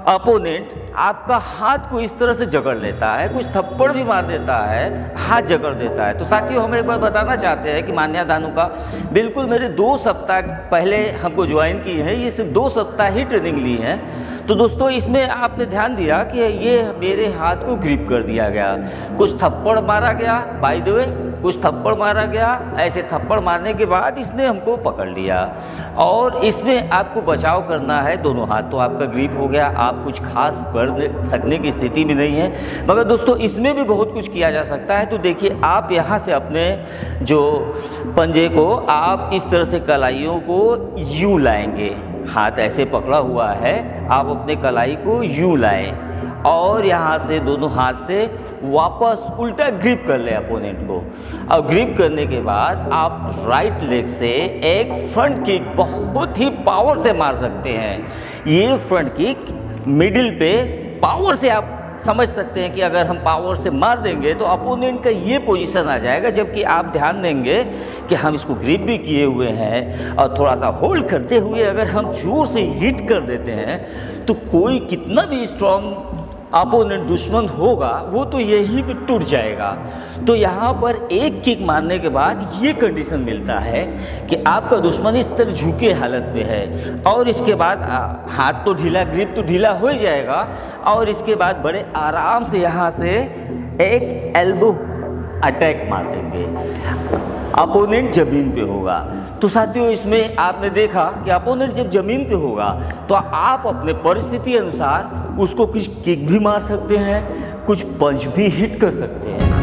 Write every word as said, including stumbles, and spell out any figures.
Opponent आपका हाथ को इस तरह से जकड़ लेता है, कुछ थप्पड़ भी मार देता है, हाथ जकड़ देता है। तो साथियों, हम एक बार बताना चाहते हैं कि मान्या धानु का बिल्कुल मेरे दो सप्ताह पहले हमको ज्वाइन की है, ये सिर्फ दो सप्ताह ही ट्रेनिंग ली है। तो दोस्तों, इसमें आपने ध्यान दिया कि ये मेरे हाथ को ग्रिप कर दिया गया, कुछ थप्पड़ मारा गया, बाय द वे कुछ थप्पड़ मारा गया। ऐसे थप्पड़ मारने के बाद इसने हमको पकड़ लिया और इसमें आपको बचाव करना है। दोनों हाथ तो आपका ग्रिप हो गया, आप कुछ खास कर सकने की स्थिति में नहीं है। मगर दोस्तों, इसमें भी बहुत कुछ किया जा सकता है। तो देखिए, आप यहाँ से अपने जो पंजे को आप इस तरह से कलाइयों को यूँ लाएंगे, हाथ ऐसे पकड़ा हुआ है, आप अपने कलाई को यूँ लाएं और यहाँ से दोनों हाथ से वापस उल्टा ग्रिप कर ले अपोनेंट को। और ग्रिप करने के बाद आप राइट लेग से एक फ्रंट किक बहुत ही पावर से मार सकते हैं। ये फ्रंट किक मिडिल पे पावर से आप समझ सकते हैं कि अगर हम पावर से मार देंगे तो अपोनेंट का ये पोजीशन आ जाएगा। जबकि आप ध्यान देंगे कि हम इसको ग्रिप भी किए हुए हैं और थोड़ा सा होल्ड करते हुए अगर हम जोर से हिट कर देते हैं तो कोई कितना भी स्ट्रॉन्ग अपोनेंट दुश्मन होगा वो तो यही भी टूट जाएगा। तो यहाँ पर एक किक मारने के बाद ये कंडीशन मिलता है कि आपका दुश्मन इस तरह झुके हालत में है और इसके बाद हाथ तो ढीला, ग्रिप तो ढीला हो ही जाएगा और इसके बाद बड़े आराम से यहाँ से एक एल्बो अटैक मार देंगे, अपोनेंट ज़मीन पे होगा। तो साथियों, इसमें आपने देखा कि अपोनेंट जब ज़मीन पे होगा तो आप अपने परिस्थिति अनुसार उसको कुछ किक भी मार सकते हैं, कुछ पंच भी हिट कर सकते हैं।